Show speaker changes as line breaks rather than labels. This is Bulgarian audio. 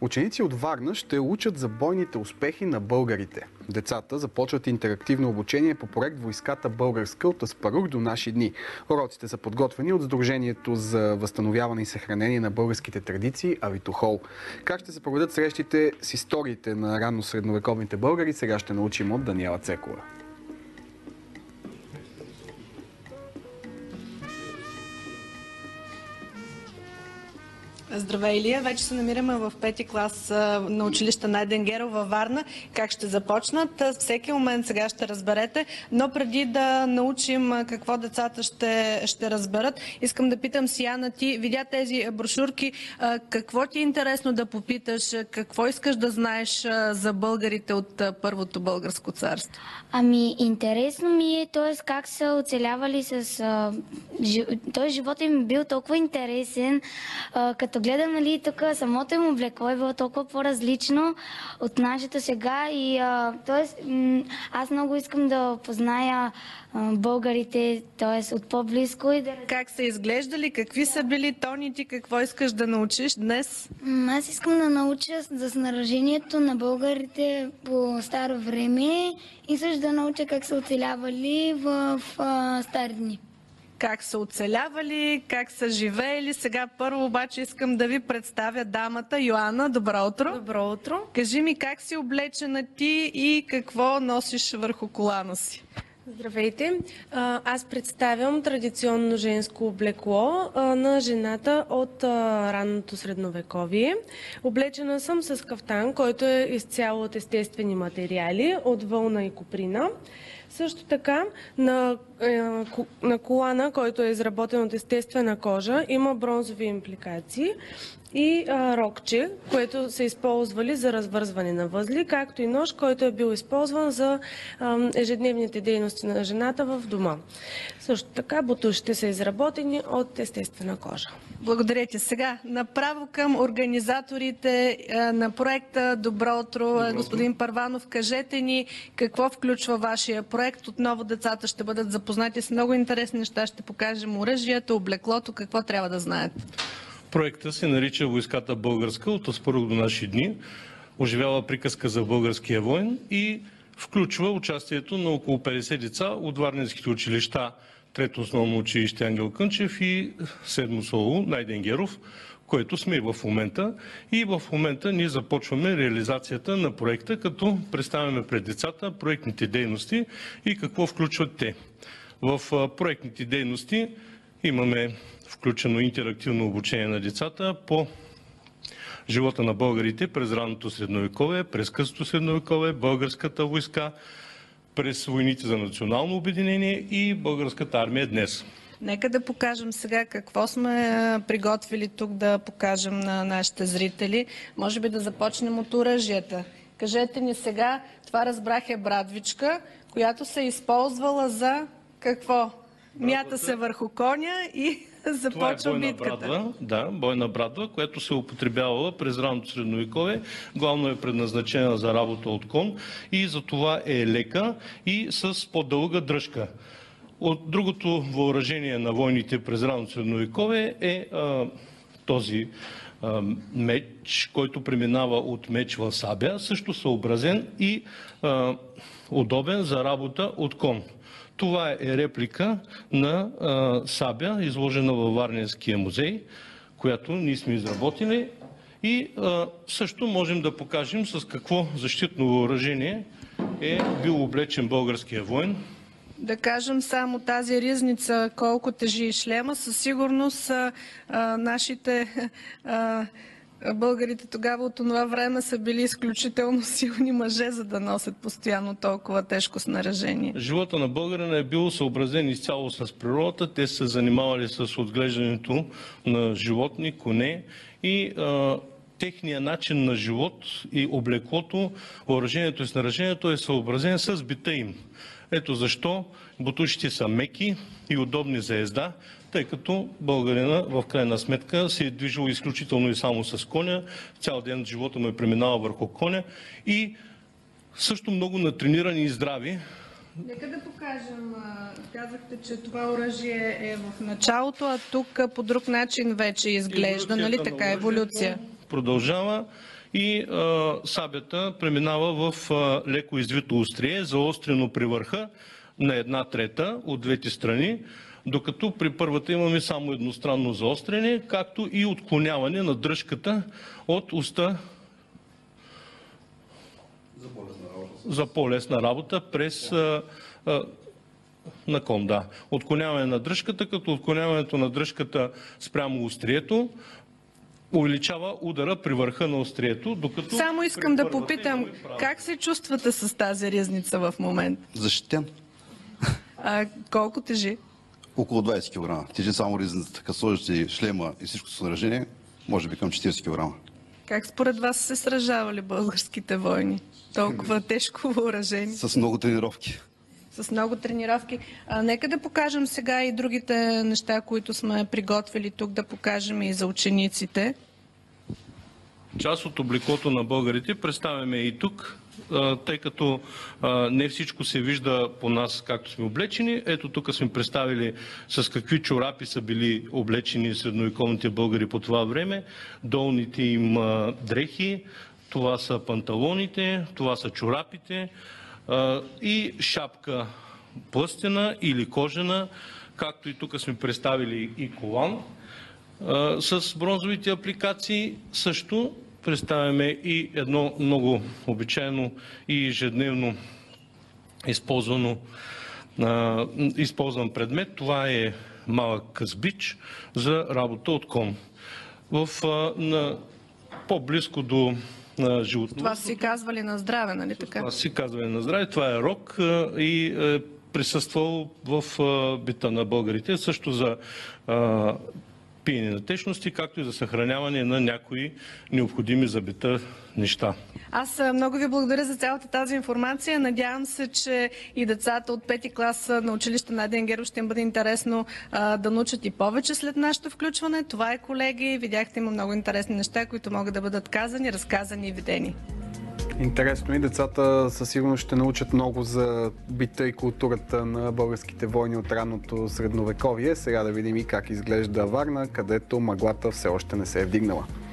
Ученици от Варна ще учат за бойните успехи на българите. Децата започват интерактивно обучение по проект "Войската българска" от Аспарух до наши дни. Уроците са подготвени от Сдружението за възстановяване и съхранение на българските традиции Авитохол. Как ще се проведат срещите с историите на ранно средновековните българи, сега ще научим от Даниела Цекова.
Здравей, Илия! Вече се намираме в 5-ти клас на училище Найден Геров във Варна. Как ще започнат? Всеки момент сега ще разберете, но преди да научим какво децата ще разберат, искам да питам Сияна, ти видя тези брошурки, какво ти е интересно да попиташ, какво искаш да знаеш за българите от Първото българско царство?
Интересно ми е, т.е. как са оцелявали той живота им бил толкова интересен, като гледам, нали, тук самото им облекло е било толкова по-различно от нашето сега и аз много искам да позная българите, т.е. от по-близко и да...
Как са изглеждали, какви са били тоните, какво искаш да научиш днес?
Аз искам да науча за снаряжението на българите по старо време и също да науча как са оцелявали в стари дни.
Как са оцелявали, как са живеели. Сега първо обаче искам да ви представя дамата Йоанна. Добро утро.
Добро утро.
Кажи ми как си облечена ти и какво носиш върху колана си?
Здравейте. Аз представям традиционно женско облекло на жената от ранното средновековие. Облечена съм с кафтан, който е изцяло от естествени материали, от вълна и коприна. Също така на колана, който е изработен от естествена кожа, има бронзови импликации и рокче, което са използвали за развързване на възли, както и нож, който е бил използван за ежедневните дейности на жената в дома. Също така бутушите са изработени от естествена кожа.
Благодаря ти. Сега направо към организаторите на проекта. Добро утро, господин Първанов. Кажете ни какво включва вашия проект. Отново децата ще бъдат запознати с много интересни неща. Ще покажем оръжието, облеклото, какво трябва да знаят.
Проекта се нарича "Войската българска" от Аспарух до наши дни. Оживява приказка за българския войн и включва участието на около 50 деца от варненските училища Трето основно училище Ангел Кънчев и Седмо СОУ Найден Геров, което сме в момента. И в момента ние започваме реализацията на проекта, като представяме пред децата проектните дейности и какво включват те. В проектните дейности имаме включено интерактивно обучение на децата по живота на българите през ранното средновековие, през късото средновековие, българската войска, през войните за национално обединение и българската армия днес.
Нека да покажем сега какво сме приготвили тук да покажем на нашите зрители. Може би да започнем от оръжията. Кажете ни сега, това разбрах е брадвичка, която се е използвала за какво? Мята се върху коня и започва битката.
Брадва, да, бойна брадва, която се употребявала през ранното средновековие. Главно е предназначена за работа от кон и за това е лека и с по-дълга дръжка. От другото въоръжение на войните през ранното средновековие е този меч, който преминава от меч в сабя, също съобразен и удобен за работа от кон. Това е реплика на сабя, изложена във Варненския музей, която ние сме изработили. И също можем да покажем с какво защитно въоръжение е бил облечен българския войн.
Да кажем само тази ризница, колко тежи шлема, със сигурност нашите българите тогава от това време са били изключително силни мъже, за да носят постоянно толкова тежко снаряжение.
Живота на българина е бил съобразен изцяло с природата. Те са занимавали с отглеждането на животни, коне и техния начин на живот и облеклото, въоръжението и снаряжението е съобразен с бита им. Ето защо бутушите са меки и удобни за езда, тъй като българина в крайна сметка се е движил изключително и само с коня. Цял ден живота му е преминавал върху коня и също много натренирани и здрави.
Нека да покажем. Казахте, че това оръжие е в началото, а тук по друг начин вече изглежда, нали така, еволюция.
Продължава и сабята преминава в леко извито острие, заострено при върха на 1/3 от двете страни, докато при първата имаме само едностранно заостряне, както и отклоняване на дръжката от уста за по-лесна работа през на кон, да. Отклоняване на дръжката, като отклоняването на дръжката спрямо острието увеличава удара при върха на острието, докато...
Само искам да попитам, как се чувствате с тази ризница в момента?
Защитен.
Колко тежи?
Около 20 кг. Тежи само ризницата. Като сложите шлема и всичко съоръжение, може би към 40 кг.
Как според вас се сражавали българските войни? Толкова тежко въоръжение.
С много тренировки.
С много тренировки. Нека да покажем сега и другите неща, които сме приготвили тук, да покажем и за учениците.
Част от облеклото на българите представяме и тук, тъй като не всичко се вижда по нас както сме облечени. Ето тук сме представили с какви чорапи са били облечени средновековните българи по това време. Долните им дрехи, това са панталоните, това са чорапите и шапка плъстена или кожена, както и тук сме представили и колан с бронзовите апликации. Също представяме и едно много обичайно и ежедневно използван предмет. Това е малък късбич за работа от кон. По-близко до животновъдството.
Това си казвали на здраве, нали така?
Това си казвали на здраве. Това е рог и е присъствал в бита на българите. Също за пиене на течности, както и за съхраняване на някои необходими за бита неща.
Аз много ви благодаря за цялата тази информация. Надявам се, че и децата от 5-ти клас на училище Найден Геров ще им бъде интересно да научат и повече след нашето включване. Това е, колеги. Видяхте, има много интересни неща, които могат да бъдат казани, разказани и видени.
Интересно и децата със сигурност ще научат много за бита и културата на българските войни от ранното средновековие. Сега да видим и как изглежда Варна, където мъглата все още не се е вдигнала.